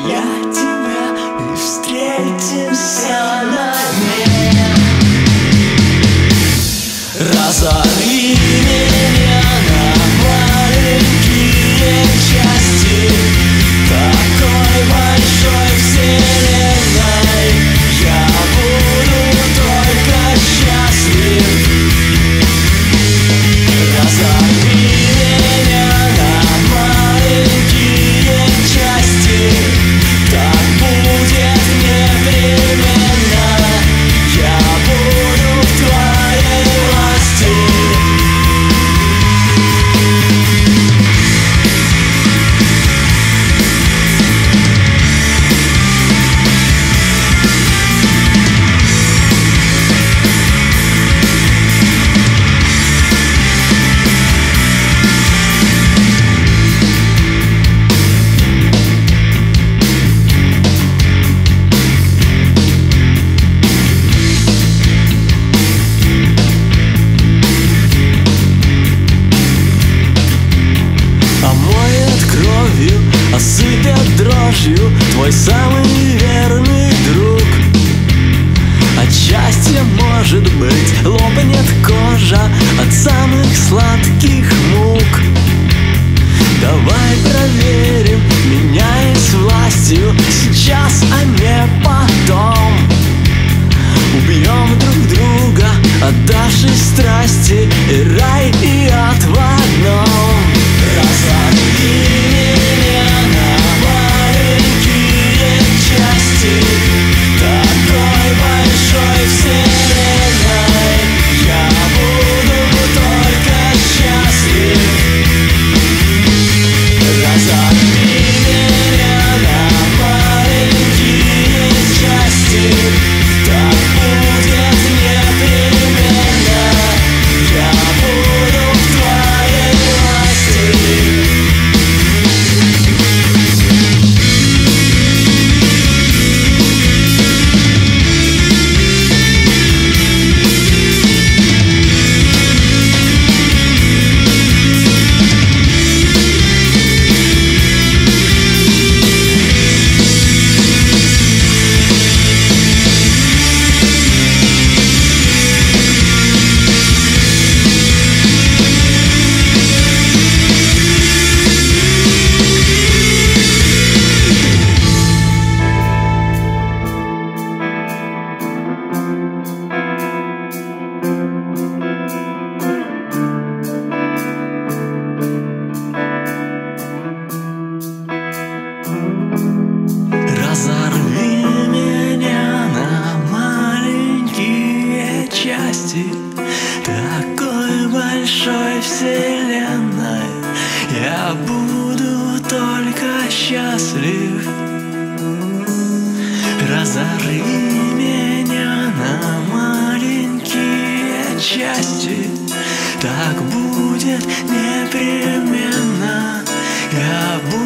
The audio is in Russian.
я тебя и встретимся на дне. Разорви меня на маленькие части такой большой вселенной. Я буду только счастлив. Разорви меня на маленькие части, так будет непременно. Я буду в твоей власти. Омоет кровью, осыпят дрожью твой самый верный друг. От счастья, может быть, лопнет кожа от самых сладких мук. Давай проверим, меняясь властью, сейчас, а не потом. Убьем друг друга, отдавшись страсти, и рай, и ад в одном. Разорви меня на маленькие части такой большой вселенной. Я буду только счастлив. Разорви меня на маленькие части, так будет непременно. Я буду в твоей власти. Разорви меня на маленькие части такой большой вселенной. Я буду только счастлив. Разорви меня на маленькие части, так будет непременно. Я буду